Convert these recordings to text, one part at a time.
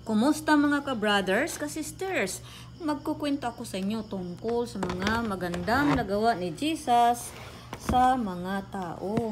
Kumusta mga ka-brothers, ka-sisters? Magkukwento ako sa inyo tungkol sa mga magandang nagawa ni Jesus sa mga tao.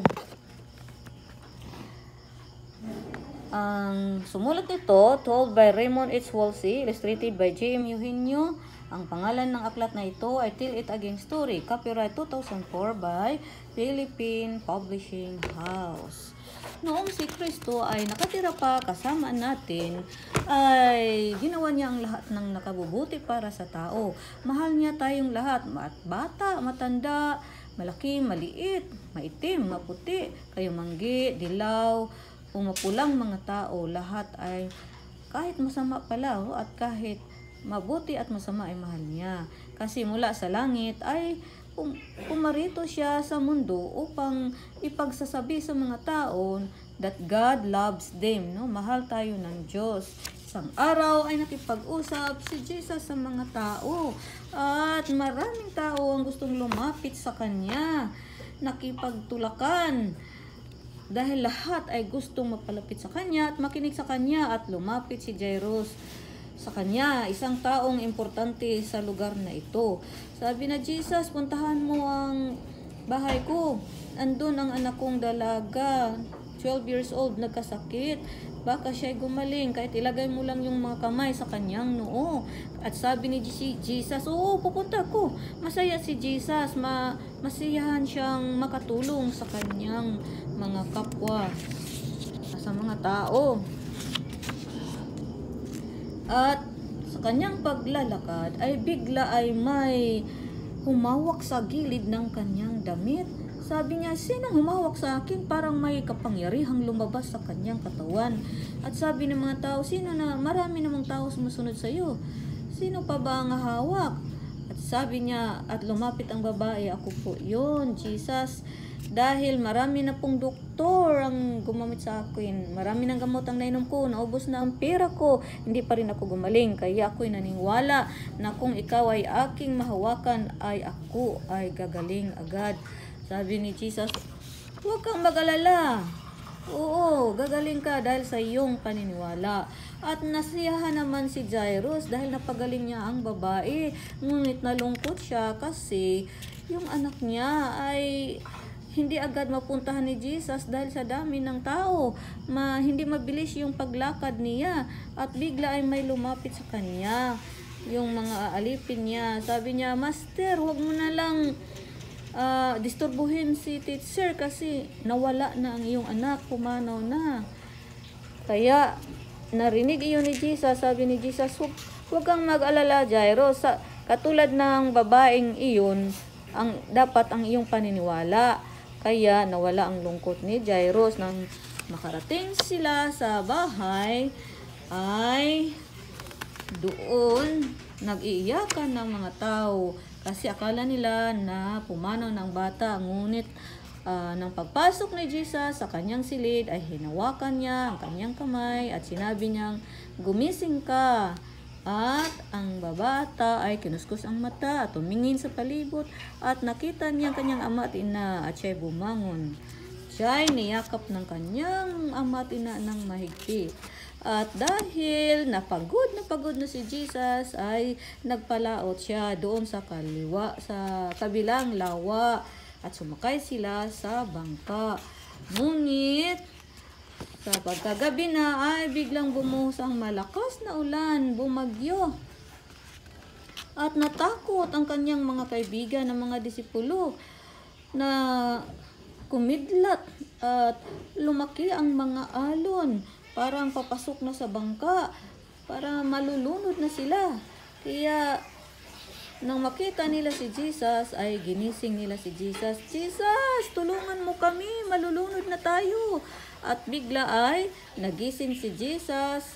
Ang sumulat nito, told by Raymond H. Woolsey, illustrated by J.M. Eugenio. Ang pangalan ng aklat na ito ay Tell It Again Story, copyright 2004 by Philippine Publishing House. Noong si Kristo ay nakatira pa kasama natin, ay ginawa niya ang lahat ng nakabubuti para sa tao. Mahal niya tayong lahat, bata, matanda, malaki, maliit, maitim, maputi, kayumanggi, dilaw, pumapulang mga tao, lahat ay kahit masama pala at kahit mabuti at masama ay mahal niya. Kasi mula sa langit ay pumarito siya sa mundo upang ipagsasabi sa mga tao that God loves them. No? Mahal tayo ng Diyos. Isang araw ay nakipag-usap si Jesus sa mga tao at maraming tao ang gustong lumapit sa Kanya. Nakipagtulakan dahil lahat ay gustong mapalapit sa Kanya at makinig sa Kanya at lumapit si Jairus sa Kanya, isang taong importante sa lugar na ito. Sabi na, Jesus, puntahan mo ang bahay ko. Andun ang anak kong dalaga, 12 years old, nagkasakit. Baka siya'y gumaling kahit ilagay mo lang yung mga kamay sa kanyang noo. At sabi ni Jesus, oo, pupunta ko. Masaya si Jesus, masiyahan siyang makatulong sa kanyang mga kapwa, sa mga tao. At sa kanyang paglalakad ay bigla ay may humawak sa gilid ng kanyang damit. Sabi niya, sinong humawak sa akin? Parang may kapangyarihang lumabas sa kanyang katawan. At sabi ng mga tao, marami namang tao sumusunod sa iyo. Sino pa ba ang hawak? At sabi niya, at lumapit ang babae, ako po yun, Jesus. Dahil marami na pong doktor ang gumamit sa akin. Marami ng gamot ang nainom ko. Naubos na ang pera ko. Hindi pa rin ako gumaling. Kaya ako'y naniniwala na kung ikaw ay aking mahawakan, ay ako ay gagaling agad. Sabi ni Jesus, huwag kang mag-alala. Oo, gagaling ka dahil sa iyong paniniwala. At nasiyahan naman si Jairus dahil napagaling niya ang babae. Ngunit nalungkot siya kasi yung anak niya ay hindi agad mapuntahan ni Jesus dahil sa dami ng tao. Hindi mabilis yung paglakad niya at bigla ay may lumapit sa kanya. Yung mga aalipin niya. Sabi niya, Master, huwag mo na lang disturbuhin si teacher kasi nawala na ang iyong anak, pumanaw na. Kaya narinig iyon ni Jesus. Sabi ni Jesus, huwag kang mag-alala, Jairus. Katulad ng babaeng iyon, dapat ang iyong paniniwala. Kaya nawala ang lungkot ni Jairus. Nang makarating sila sa bahay, ay doon nag-iiyakan ng mga tao. Kasi akala nila na pumanaw ng bata. Ngunit nang pagpasok ni Jesus sa kanyang silid, ay hinawakan niya ang kanyang kamay at sinabi niyang, gumising ka. At ang babata ay kinuskus ang mata at tumingin sa palibot at nakita niya ang kanyang ama at ina at siya'y bumangon. Siya'y niyakap ng kanyang ama at ina ng mahigpit. At dahil napagod na si Jesus ay nagpalaot siya doon sa kabilang lawa at sumakay sila sa bangka. Ngunit sa pagkagabi na ay biglang bumuhos ang malakas na ulan, bumagyo. At natakot ang kanyang mga kaibigan ng mga disipulo na kumidlat at lumaki ang mga alon. Parang papasok na sa bangka, para malulunod na sila. Kaya nang makita nila si Jesus, ay ginising nila si Jesus. Jesus, tulungan mo kami, malulunod na tayo. At bigla ay nagising si Jesus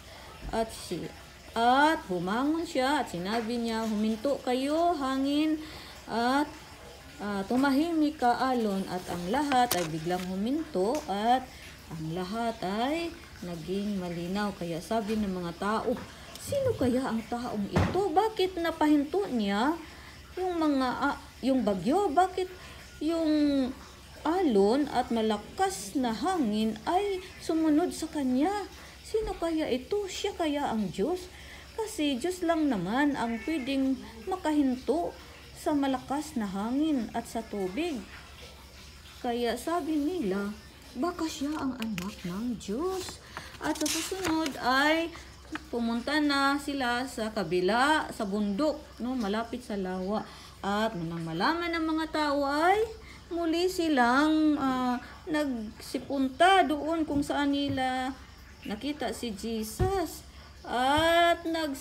at bumangon siya at sinabi niya, huminto kayo, hangin, at tumahimik ka, alon. At ang lahat ay biglang huminto at ang lahat ay naging malinaw. Kaya sabi ng mga tao, sino kaya ang taong ito? Bakit napahinto niya yung bagyo? Bakit yung alon at malakas na hangin ay sumunod sa kanya? sino kaya ito? Siya kaya ang Diyos? Kasi Diyos lang naman ang pwedeng makahinto sa malakas na hangin at sa tubig. Kaya sabi nila, baka siya ang anak ng Diyos. At sa susunod ay pumunta na sila sa kabila, sa bundok, no, malapit sa lawa. At nang malaman ng mga tao ay muli silang nagsipunta doon kung saan nila nakita si Jesus. At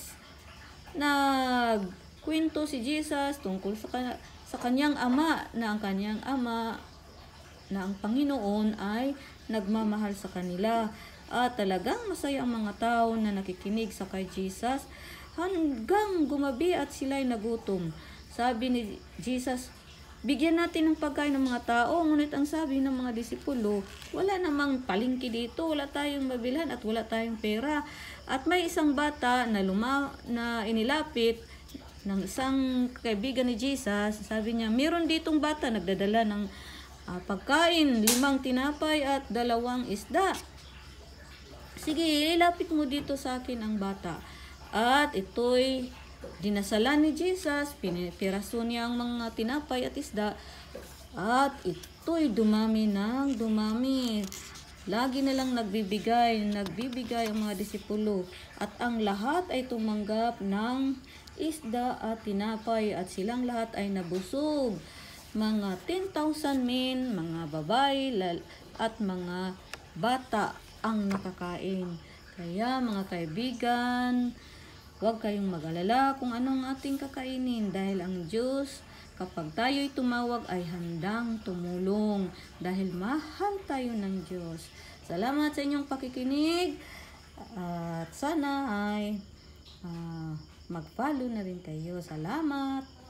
nagkwento si Jesus tungkol sa kanyang ama, na ang kanyang ama na ang Panginoon ay nagmamahal sa kanila. At talagang masaya ang mga tao na nakikinig sa kay Jesus hanggang gumabi at sila'y nagutom. Sabi ni Jesus, bigyan natin ng pagkain ng mga tao. Ngunit ang sabi ng mga disipulo, wala namang palengke dito, wala tayong mabilhan at wala tayong pera. At may isang bata na inilapit ng isang kaibigan ni Jesus. Sabi niya, meron ditong bata nagdadala ng pagkain, 5 tinapay at 2 isda. Sige, ilapit mo dito sa akin ang bata. At ito'y dinasalan ni Jesus, pinipiraso niya ang mga tinapay at isda. At ito'y dumami ng dumami. Lagi na lang nagbibigay ang mga disipulo. At ang lahat ay tumanggap ng isda at tinapay at silang lahat ay nabusog. Mga 10,000 men, mga babae at mga bata ang nakakain. Kaya mga kaibigan, huwag kayong mag-alala kung anong ating kakainin dahil ang Diyos, kapag tayo'y tumawag, ay handang tumulong dahil mahal tayo ng Diyos. Salamat sa inyong pakikinig at sana ay mag-follow na rin kayo. Salamat!